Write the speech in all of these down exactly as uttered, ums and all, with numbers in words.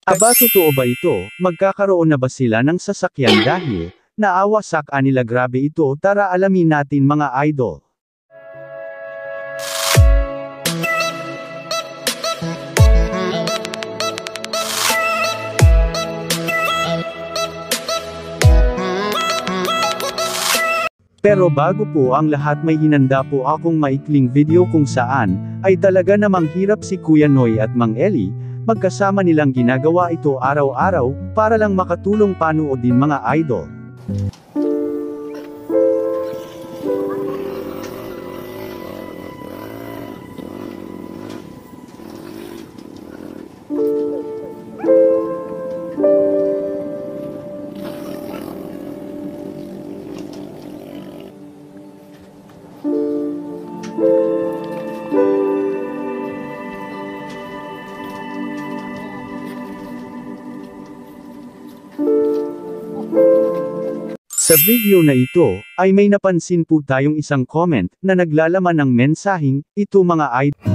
Aba, totoo ba ito? Magkakaroon na ba sila ng sasakyan dahil naawa sa kanila? Grabe ito, tara alamin natin mga idol. Pero bago po ang lahat, may hinanda po akong maikling video kung saan ay talaga namang hirap si Kuya Noy at Mang Eli. Magkasama nilang ginagawa ito araw-araw, para lang makatulong panoodin mga idol. Sa video na ito, ay may napansin po tayong isang comment, na naglalaman ng mensaheng, ito mga idol.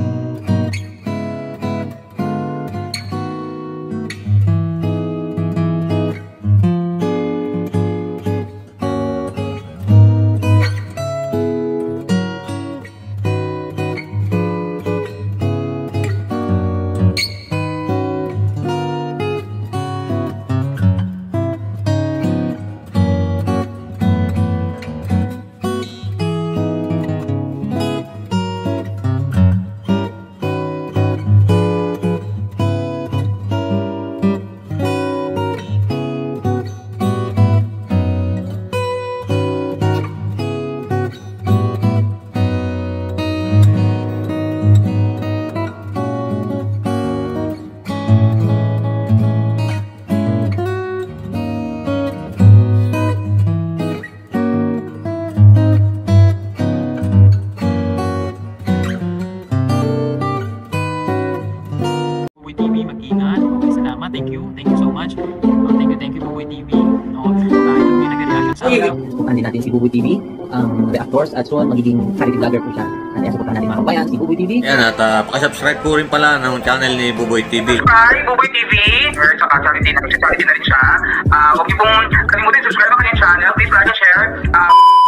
Thank you, thank you so much. Uh, thank you, thank you, BUBOY-T V. No, uh, ito yung nag-reaction sa akin. Suportahan din natin si BUBOY-T V, um, of course, at soon magiging charity vlogger po siya. At suportahan natin mga kabayan, si BUBOY-T V. Yan, at uh, pakasubscribe po rin pala ng channel ni BUBOY-T V. Hi, BUBOY-T V! Herns, saka charity na, charity na rin siya. Uh, huwag niyo pong kalimutin, subscribe ang kanyang channel. Please like and share. Uh,